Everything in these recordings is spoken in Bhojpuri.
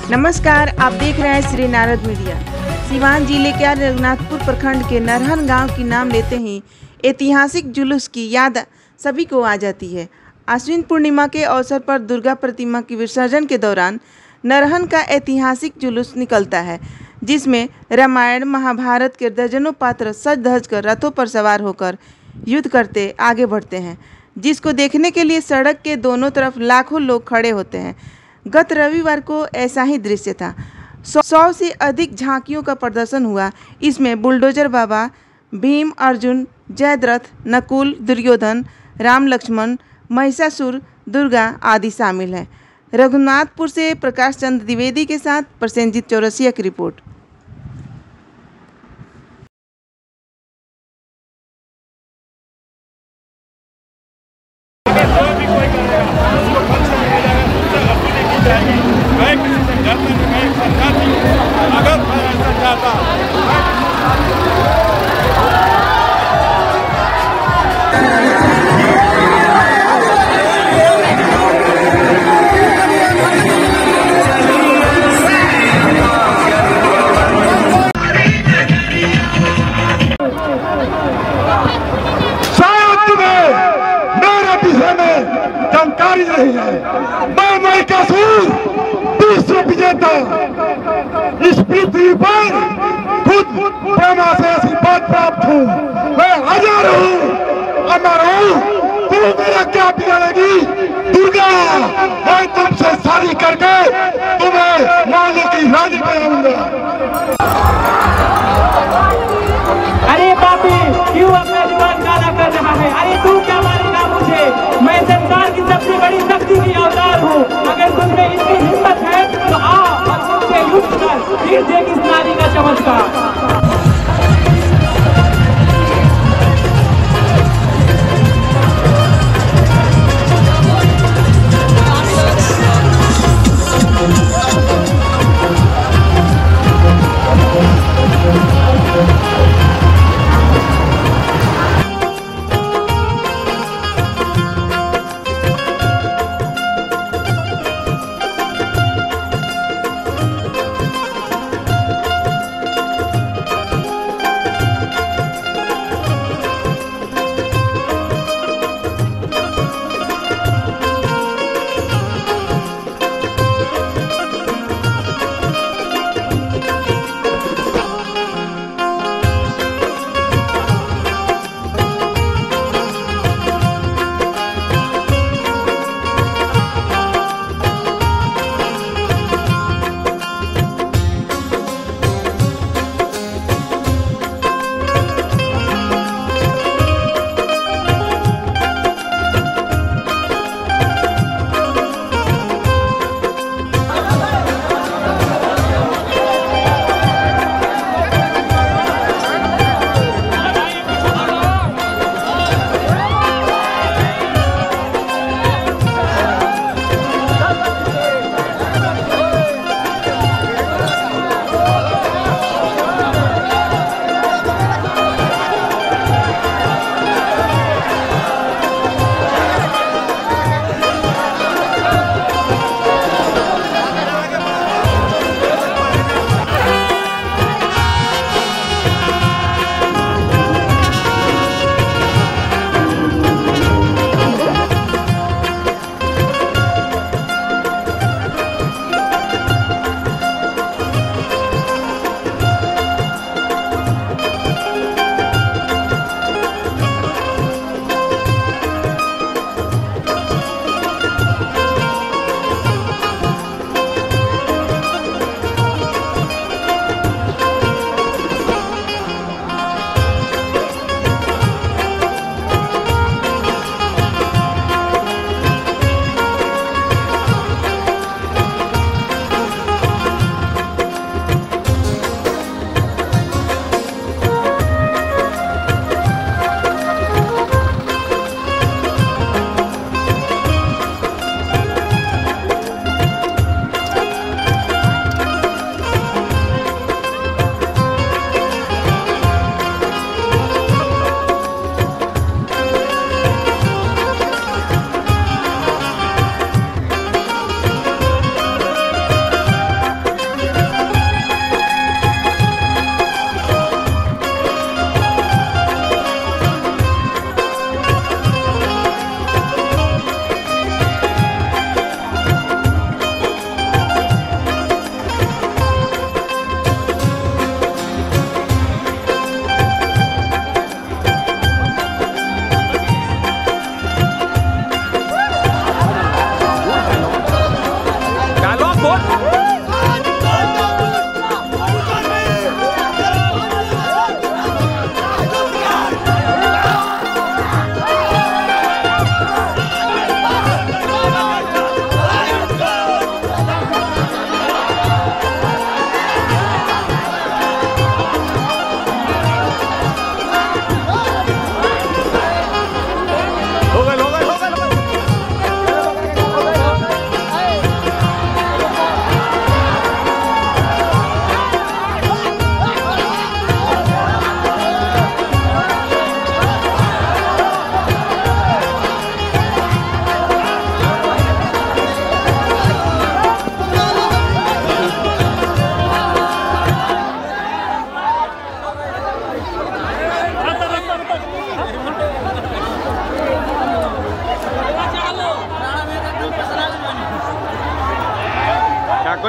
नमस्कार, आप देख रहे हैं श्री नारद मीडिया। सीवान जिले के रघुनाथपुर प्रखंड के नरहन गांव की नाम लेते ही ऐतिहासिक जुलूस की याद सभी को आ जाती है। आश्विन पूर्णिमा के अवसर पर दुर्गा प्रतिमा की विसर्जन के दौरान नरहन का ऐतिहासिक जुलूस निकलता है, जिसमें रामायण महाभारत के दर्जनों पात्र सज धज कर रथों पर सवार होकर युद्ध करते आगे बढ़ते हैं, जिसको देखने के लिए सड़क के दोनों तरफ लाखों लोग खड़े होते हैं। गत रविवार को ऐसा ही दृश्य था। 100 से अधिक झांकियों का प्रदर्शन हुआ। इसमें बुलडोजर बाबा, भीम, अर्जुन, जयद्रथ, नकुल, दुर्योधन, राम, लक्ष्मण, महिषासुर, दुर्गा आदि शामिल हैं। रघुनाथपुर से प्रकाश चंद्र द्विवेदी के साथ प्रसेनजीत चौरसिया की रिपोर्ट। जानकारी नहीं है। मैं महिषासुर विश्व विजेता इस पृथ्वी पर खुद ब्रह्मा से आशीर्वाद प्राप्त हूँ। मैं हाजिर हूँ, अमर हूँ। तू मेरा क्या बिगाड़ेगी दुर्गा? मैं तुमसे शादी करके तुम्हें मांगने की राजी कराऊंगा। अरे बापी, क्यों अपना जुबान काला कर रहा है? अरे तू क्या मारेगा मुझे? मैं संसार की सबसे बड़ी शक्ति की अवतार हूँ। अगर तुमने इतनी हिम्मत है तो आओ और मुझसे युद्ध कर, फिर देख इस नारी का चमत्कार।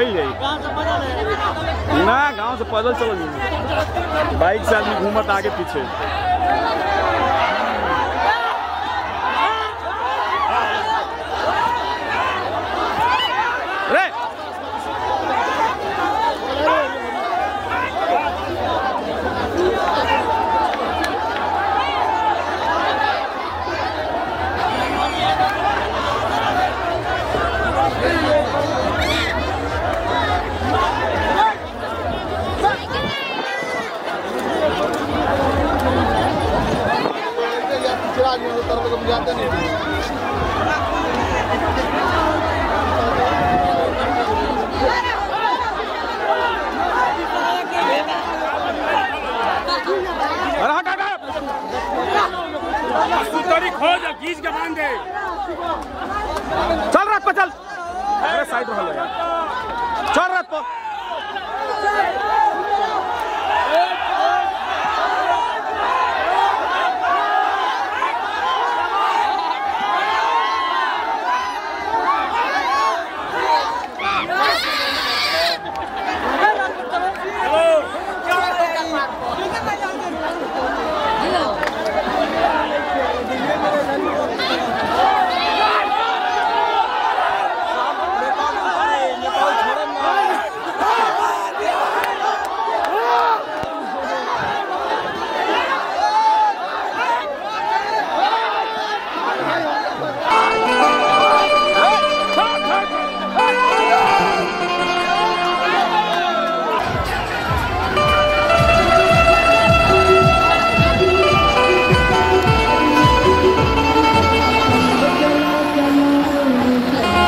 मिल जाई ना, गांव से पैदल चलो, बाइक से आदमी घूमत आगे पीछे। जाते नहीं खोज खींच के बांध दे। चल रात को चल, अरे साइड रहो यार, चल रात को।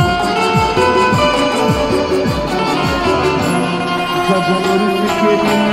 जब उर्स के दिन